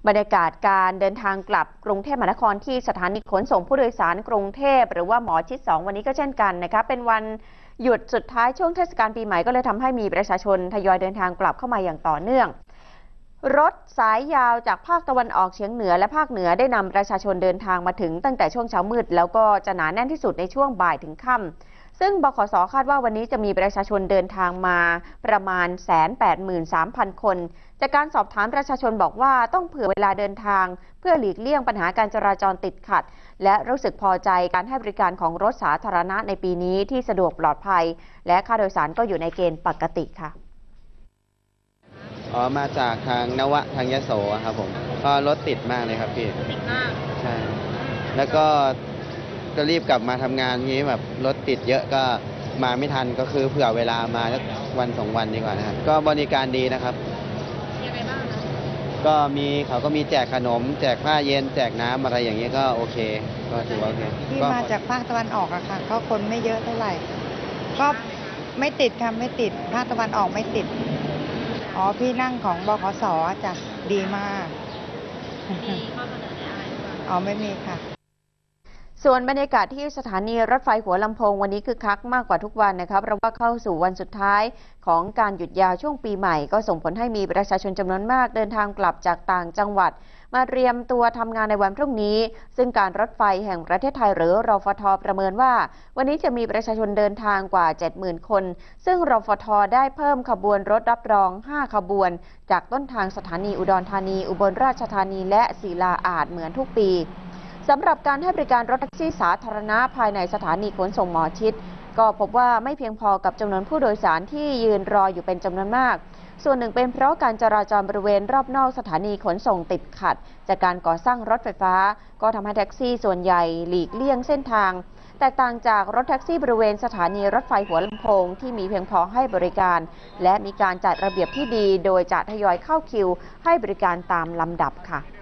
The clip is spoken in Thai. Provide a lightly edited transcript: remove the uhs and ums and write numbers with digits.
บรรยากาศการเดินทางกลับกรุงเทพมหานครที่สถานีขนส่งผู้โดยสารกรุงเทพหรือว่าหมอชิด 2 วันนี้ก็เช่นกันนะคะเป็นวันหยุดสุดท้ายช่วงเทศกาลปีใหม่ก็เลยทำให้มีประชาชนทยอยเดินทางกลับเข้ามาอย่างต่อเนื่องรถสายยาวจากภาคตะวันออกเฉียงเหนือและภาคเหนือได้นำประชาชนเดินทางมาถึงตั้งแต่ช่วงเช้ามืดแล้วก็จะหนาแน่นที่สุดในช่วงบ่ายถึงค่ำซึ่งบขส.คาดว่าวันนี้จะมีประชาชนเดินทางมาประมาณ 183,000 คน จากการสอบถามประชาชนบอกว่าต้องเผื่อเวลาเดินทางเพื่อหลีกเลี่ยงปัญหาการจราจรติดขัดและรู้สึกพอใจการให้บริการของรถสาธารณะในปีนี้ที่สะดวกปลอดภัยและค่าโดยสารก็อยู่ในเกณฑ์ปกติค่ะมาจากทางนวะทางยโสครับผมก็รถติดมากเลยครับพี่ติดมากใช่แล้วก็รีบกลับมาทำงานงี้แบบรถติดเยอะก็มาไม่ทันก็คือเผื่อเวลามาสักวัน2 วันดีกว่านะครับก็บริการดีนะครับยังไงบ้างนะก็เขาก็มีแจกขนมแจกผ้าเย็นแจกน้ำอะไรอย่างนี้ก็โอเคก็ถือว่าโอเคที่มาจากภาคตะวันออกอะค่ะก็คนไม่เยอะเท่าไหร่ก็ไม่ติดค่ะไม่ติดภาคตะวันออกไม่ติดพี่นั่งของบขส.จ้ะดีมากมีข้อเสนอแนะอะไรบ้างไม่มีค่ะส่วนบรรยากาศที่สถานีรถไฟหัวลำโพงวันนี้คึกคักมากกว่าทุกวันนะครับเพราะว่าเข้าสู่วันสุดท้ายของการหยุดยาวช่วงปีใหม่ก็ส่งผลให้มีประชาชนจำนวนมากเดินทางกลับจากต่างจังหวัดมาเตรียมตัวทำงานในวันพรุ่งนี้ซึ่งการรถไฟแห่งประเทศไทยหรือรฟท.ประเมินว่าวันนี้จะมีประชาชนเดินทางกว่า 70,000 คนซึ่งรฟท.ได้เพิ่มขบวนรถรับรอง5 ขบวนจากต้นทางสถานีอุดรธานีอุบลราชธานีและศรีลาอาจเหมือนทุกปีสำหรับการให้บริการรถแท็กซี่สาธารณะภายในสถานีขนส่งหมอชิดก็พบว่าไม่เพียงพอกับจำนวนผู้โดยสารที่ยืนรออยู่เป็นจำนวนมากส่วนหนึ่งเป็นเพราะการจราจรบริเวณรอบนอกสถานีขนส่งติดขัดจากการก่อสร้างรถไฟฟ้าก็ทำให้แท็กซี่ส่วนใหญ่หลีกเลี่ยงเส้นทางแตกต่างจากรถแท็กซี่บริเวณสถานีรถไฟหัวลำโพงที่มีเพียงพอให้บริการและมีการจัดระเบียบที่ดีโดยจะทยอยเข้าคิวให้บริการตามลำดับค่ะ